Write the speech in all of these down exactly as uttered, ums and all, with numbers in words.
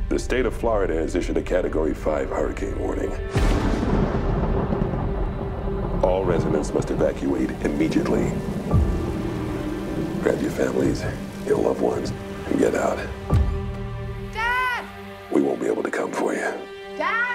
The state of Florida has issued a Category five hurricane warning. All residents must evacuate immediately. Grab your families, your loved ones, and get out. Dad! We won't be able to come for you. Dad!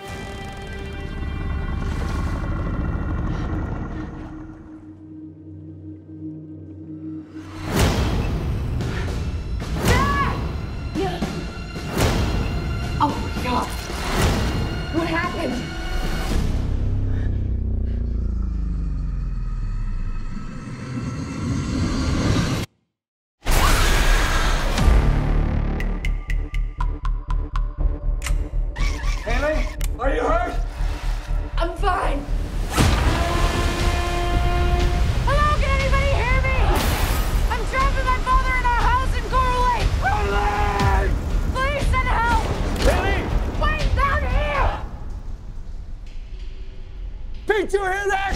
What happened? Haley, are you hurt? I'm fine. Hello, can anybody hear me? I'm trapped with my father in our house in Coral Lake. Haley! Please send help. Haley! Wait, down here! Pete, you hear that?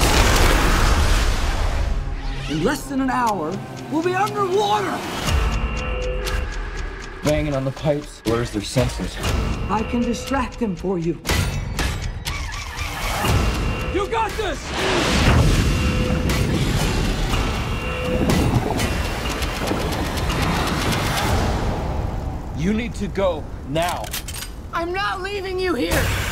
In less than an hour, we'll be underwater! Banging on the pipes blurs their senses. I can distract them for you. You got this! You need to go now. I'm not leaving you here.